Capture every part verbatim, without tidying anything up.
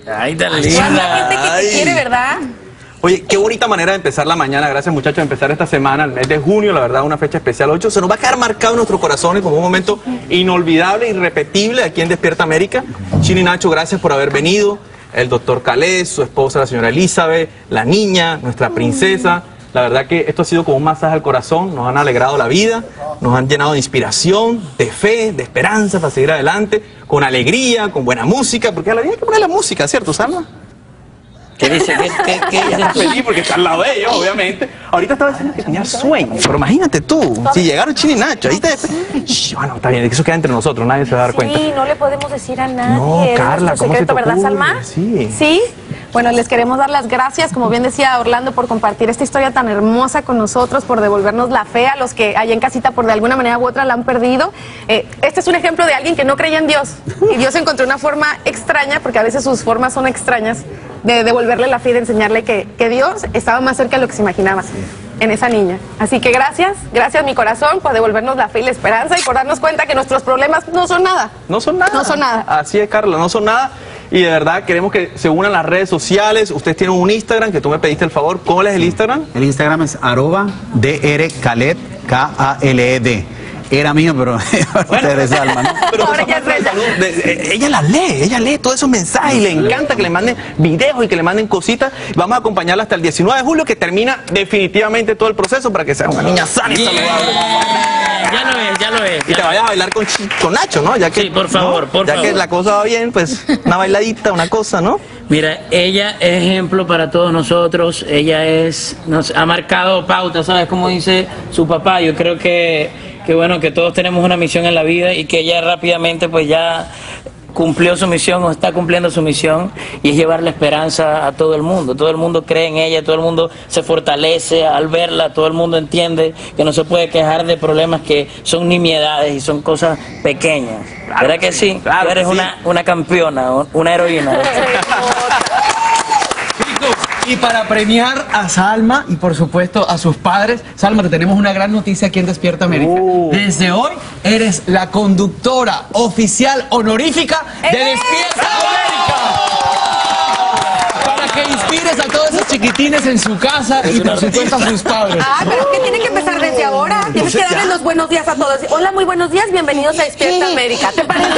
Ay, tan ¿Cuánta linda. gente que te quiere, verdad? Oye, qué bonita manera de empezar la mañana. Gracias, muchachos, de empezar esta semana, el mes de junio, la verdad, una fecha especial. ocho se nos va a quedar marcado en nuestros corazones como un momento inolvidable, irrepetible aquí en Despierta América. Chino y Nacho, gracias por haber venido. El doctor Calés, su esposa, la señora Elizabeth, la niña, nuestra princesa. La verdad que esto ha sido como un masaje al corazón. Nos han alegrado la vida, nos han llenado de inspiración, de fe, de esperanza para seguir adelante, con alegría, con buena música, porque a la vida hay que poner la música, ¿cierto, Salma? ¿Qué dice? ¿Qué, qué, qué dice? Está feliz porque está al lado de ellos, obviamente. Ahorita estaba diciendo que tenía sueño, pero imagínate tú, si llegaron Chino y Nacho, ahí está. Shh, bueno, está bien, eso queda entre nosotros, nadie se va a dar Sí, cuenta. no le podemos decir a nadie. No, es Carla, nuestro ¿cómo se secreto, te ¿verdad, ocurre? Salma? Sí. Sí, bueno, les queremos dar las gracias, como bien decía Orlando, por compartir esta historia tan hermosa con nosotros, por devolvernos la fe a los que allá en casita por de alguna manera u otra la han perdido. Eh, este es un ejemplo de alguien que no creía en Dios y Dios encontró una forma extraña, porque a veces sus formas son extrañas, de devolverle la fe y de enseñarle que, que Dios estaba más cerca de lo que se imaginaba en esa niña. Así que gracias, gracias mi corazón por devolvernos la fe y la esperanza y por darnos cuenta que nuestros problemas no son nada. No son nada. No son nada. Así es, Carla, no son nada. Y de verdad queremos que se unan las redes sociales. Ustedes tienen un Instagram que tú me pediste el favor. ¿Cuál es el Instagram? El Instagram es arroba drkhaled, K A L E D. Era mío, pero ustedes Salma, ¿no? Pero Ahora esa ya parte de es ella. salud, de- de- ella la lee, ella lee todos esos mensajes y le encanta que le manden videos y que le manden cositas. Vamos a acompañarla hasta el diecinueve de julio, que termina definitivamente todo el proceso para que sea una niña sana y Bien. saludable. Ya lo es, ya lo es. Y te vayas a bailar con, Chi- con Nacho, ¿no? Ya que, Sí, por favor, ¿no? por ya favor. que la cosa va bien, pues una bailadita, una cosa, ¿no? Mira, ella es ejemplo para todos nosotros. Ella es, nos ha marcado pauta, ¿sabes? Como dice su papá. Yo creo que, que bueno, que todos tenemos una misión en la vida y que ella rápidamente pues ya cumplió su misión o está cumpliendo su misión, y es llevar la esperanza a todo el mundo. Todo el mundo cree en ella, todo el mundo se fortalece al verla, todo el mundo entiende que no se puede quejar de problemas que son nimiedades y son cosas pequeñas. ¿Verdad que sí? claro Tú eres que sí. una, una campeona, una heroína. Y para premiar a Salma y por supuesto a sus padres, Salma, te tenemos una gran noticia aquí en Despierta América. Uh. Desde hoy eres la conductora oficial honorífica de ¡Eh! Despierta América. Para que inspires a todos esos chiquitines en su casa y por supuesto a sus padres. Ah, pero es que tiene que empezar desde ahora. Tienes que darles los buenos días a todos. Hola, muy buenos días, bienvenidos a Despierta América. ¿Te parece?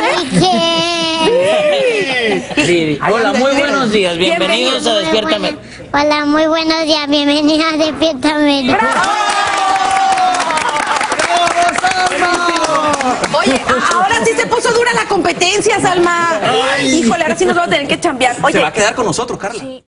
Sí. Hola, muy buenos días, bienvenidos a Despierta América. Hola, muy buenos días, bienvenidos a Despierta América. Oye, a- ahora sí se puso dura la competencia, Salma. Híjole, ahora sí nos vamos a tener que chambear. Se Oye, va a quedar con nosotros, Carla.